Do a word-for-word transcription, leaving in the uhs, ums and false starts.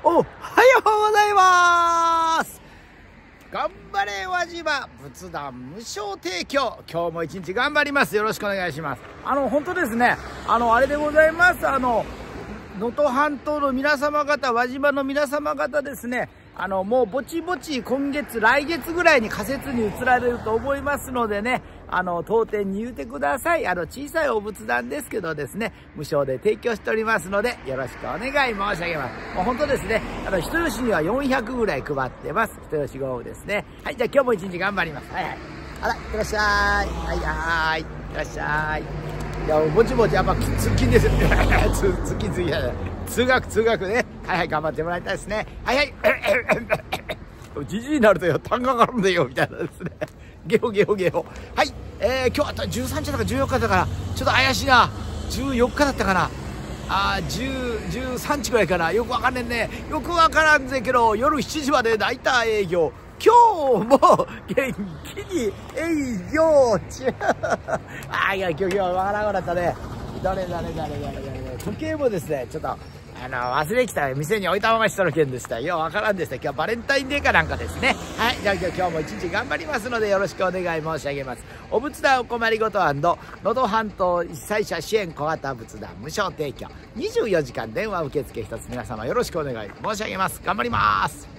おはようございます。頑張れ輪島仏壇無償提供。今日も一日頑張ります。よろしくお願いします。あの本当ですね、あのあれでございます。あの能登半島の皆様方、輪島の皆様方ですね、あのもうぼちぼち今月来月ぐらいに仮設に移られると思いますのでね、あの当店に言うてください。あの小さいお仏壇ですけどですね、無償で提供しておりますのでよろしくお願い申し上げます。もう本当ですね、あの人吉にはよんひゃくぐらい配ってます。人吉豪雨ですね。はい、じゃあ今日も一日頑張ります。はいはい、あらいってらっしゃい。はいはい、いってらっしゃい。いやぼちぼちやっぱ通勤です。通勤通勤通学通学ね。はいはい、頑張ってもらいたいですね。はいはい。じじいになるとよ、痰がかかるんだよみたいなですね。ゲホゲホゲホ。はい、えー、今日はじゅうさんにちだかじゅうよっかだからちょっと怪しいな。じゅうよっかだったかな。あー、じゅう、じゅうさんにちぐらいかな。よくわかんねんね。よくわからんぜけど夜しちじまで大体営業。今日も元気に営業中。あー、いや今日今日わからんくなったね。誰誰誰誰誰時計もですね、ちょっとあの忘れてきた店に置いたまましとる件でした。ようわからんでした。今日はバレンタインデーかなんかですね。はい、じゃあ今日今日も一日頑張りますのでよろしくお願い申し上げます。お仏壇お困りごと&能登半島被災者支援小型仏壇無償提供にじゅうよじかん電話受付一つ皆様よろしくお願い申し上げます。頑張ります。